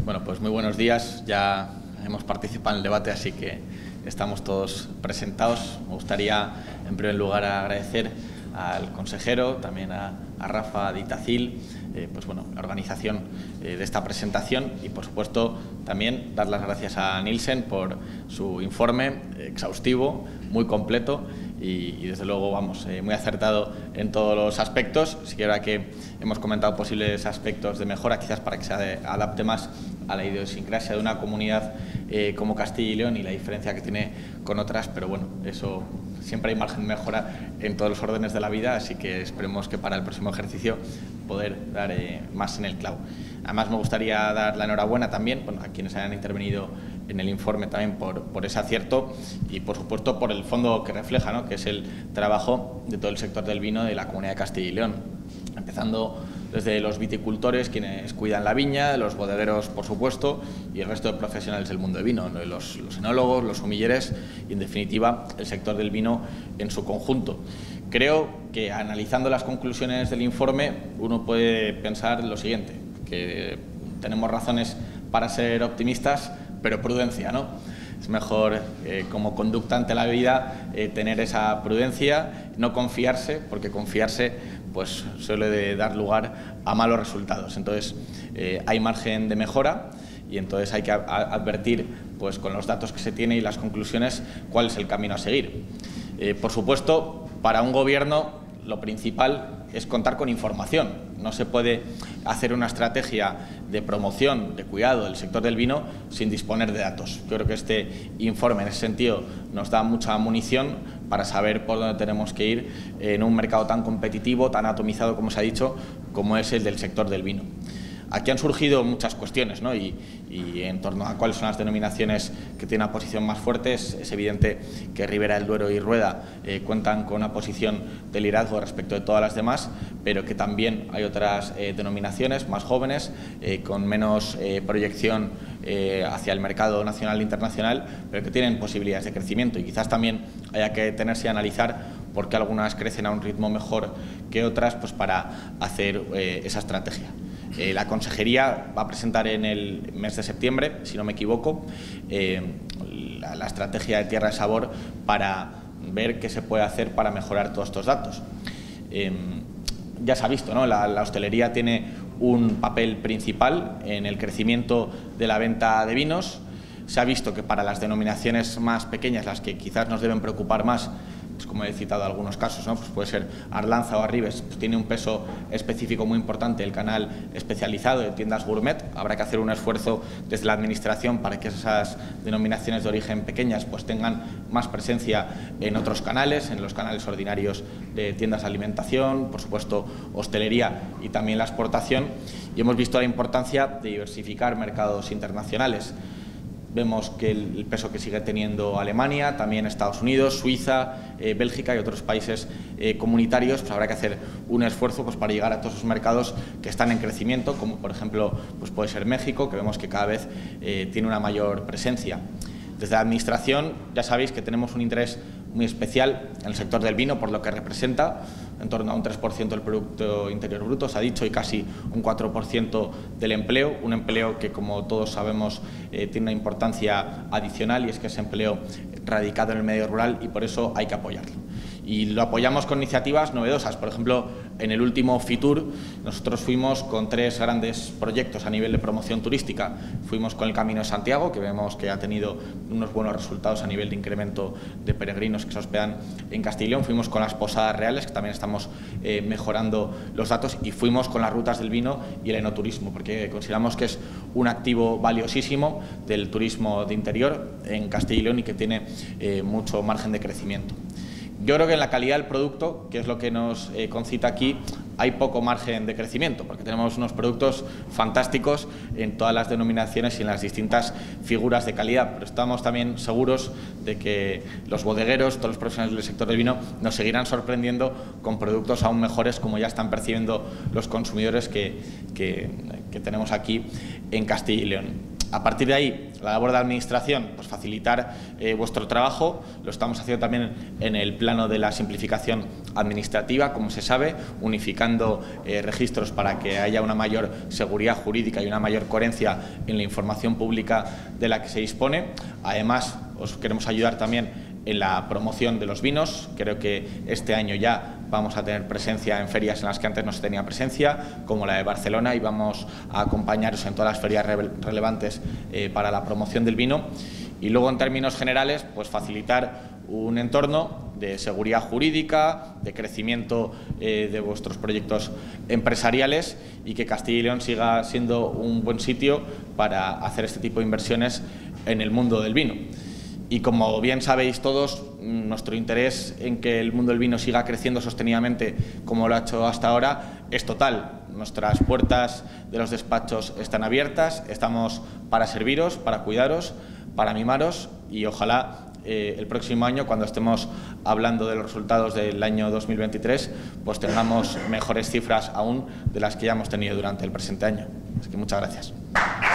Bueno, pues muy buenos días. Ya hemos participado en el debate, así que estamos todos presentados. Me gustaría, en primer lugar, agradecer al consejero, también a Rafa Ditacil, la organización de esta presentación y, por supuesto, también dar las gracias a Nielsen por su informe exhaustivo, muy completo y desde luego, muy acertado en todos los aspectos. Sí que ahora que hemos comentado posibles aspectos de mejora, quizás para que se adapte más a la idiosincrasia de una comunidad como Castilla y León y la diferencia que tiene con otras, pero bueno, eso siempre hay margen de mejora en todos los órdenes de la vida, así que esperemos que para el próximo ejercicio poder dar más en el clavo. Además, me gustaría dar la enhorabuena también a quienes hayan intervenido en el informe también por ese acierto y, por supuesto, por el fondo que refleja, ¿no?, que es el trabajo de todo el sector del vino de la Comunidad de Castilla y León, empezando desde los viticultores, quienes cuidan la viña, los bodegueros, por supuesto, y el resto de profesionales del mundo del vino, ¿no?, los enólogos, los sumilleres y, en definitiva, el sector del vino en su conjunto. Creo que, analizando las conclusiones del informe, uno puede pensar lo siguiente, que tenemos razones para ser optimistas, pero prudencia, ¿no? Es mejor, como conducta ante la vida, tener esa prudencia, no confiarse, porque confiarse pues suele dar lugar a malos resultados. Entonces, hay margen de mejora y entonces hay que advertir, pues, con los datos que se tiene y las conclusiones, cuál es el camino a seguir. Por supuesto, para un gobierno lo principal es contar con información. No se puede hacer una estrategia de promoción, de cuidado del sector del vino sin disponer de datos. Yo creo que este informe, en ese sentido, nos da mucha munición para saber por dónde tenemos que ir en un mercado tan competitivo, tan atomizado, como se ha dicho, como es el del sector del vino. Aquí han surgido muchas cuestiones, ¿no? y en torno a cuáles son las denominaciones que tienen una posición más fuerte. Es evidente que Ribera del Duero y Rueda cuentan con una posición de liderazgo respecto de todas las demás, pero que también hay otras denominaciones más jóvenes, con menos proyección hacia el mercado nacional e internacional, pero que tienen posibilidades de crecimiento, y quizás también haya que detenerse y analizar por qué algunas crecen a un ritmo mejor que otras, pues para hacer esa estrategia. La Consejería va a presentar en el mes de septiembre, si no me equivoco, la estrategia de Tierra de Sabor para ver qué se puede hacer para mejorar todos estos datos. Ya se ha visto, ¿no? La hostelería tiene un papel principal en el crecimiento de la venta de vinos. Se ha visto que para las denominaciones más pequeñas, las que quizás nos deben preocupar más, pues como he citado algunos casos, ¿no?, pues puede ser Arlanza o Arribes, pues tiene un peso específico muy importante el canal especializado de tiendas gourmet. Habrá que hacer un esfuerzo desde la Administración para que esas denominaciones de origen pequeñas pues tengan más presencia en otros canales, en los canales ordinarios de tiendas de alimentación, por supuesto hostelería y también la exportación. Y hemos visto la importancia de diversificar mercados internacionales. Vemos que el peso que sigue teniendo Alemania, también Estados Unidos, Suiza, Bélgica y otros países comunitarios, pues habrá que hacer un esfuerzo pues para llegar a todos esos mercados que están en crecimiento, como por ejemplo pues puede ser México, que vemos que cada vez tiene una mayor presencia. Desde la Administración ya sabéis que tenemos un interés muy especial en el sector del vino por lo que representa, en torno a un 3% del Producto Interior Bruto, se ha dicho, y casi un 4% del empleo, un empleo que, como todos sabemos, tiene una importancia adicional, y es que es empleo radicado en el medio rural, y por eso hay que apoyarlo. Y lo apoyamos con iniciativas novedosas. Por ejemplo, en el último Fitur nosotros fuimos con 3 grandes proyectos a nivel de promoción turística. Fuimos con el Camino de Santiago, que vemos que ha tenido unos buenos resultados a nivel de incremento de peregrinos que se hospedan en Castilla y León. Fuimos con las Posadas Reales, que también estamos mejorando los datos, y fuimos con las rutas del vino y el enoturismo, porque consideramos que es un activo valiosísimo del turismo de interior en Castilla y León y que tiene mucho margen de crecimiento. Yo creo que en la calidad del producto, que es lo que nos concita aquí, hay poco margen de crecimiento, porque tenemos unos productos fantásticos en todas las denominaciones y en las distintas figuras de calidad, pero estamos también seguros de que los bodegueros, todos los profesionales del sector del vino, nos seguirán sorprendiendo con productos aún mejores, como ya están percibiendo los consumidores que tenemos aquí en Castilla y León. A partir de ahí, la labor de la Administración, pues facilitar vuestro trabajo. Lo estamos haciendo también en el plano de la simplificación administrativa, como se sabe, unificando registros para que haya una mayor seguridad jurídica y una mayor coherencia en la información pública de la que se dispone. Además, os queremos ayudar también en la promoción de los vinos. Creo que este año ya vamos a tener presencia en ferias en las que antes no se tenía presencia, como la de Barcelona, y vamos a acompañaros en todas las ferias relevantes para la promoción del vino. Y luego, en términos generales, pues facilitar un entorno de seguridad jurídica, de crecimiento de vuestros proyectos empresariales, y que Castilla y León siga siendo un buen sitio para hacer este tipo de inversiones en el mundo del vino. Y como bien sabéis todos, nuestro interés en que el mundo del vino siga creciendo sostenidamente como lo ha hecho hasta ahora es total. Nuestras puertas de los despachos están abiertas, estamos para serviros, para cuidaros, para mimaros, y ojalá el próximo año, cuando estemos hablando de los resultados del año 2023, pues tengamos mejores cifras aún de las que ya hemos tenido durante el presente año. Así que muchas gracias.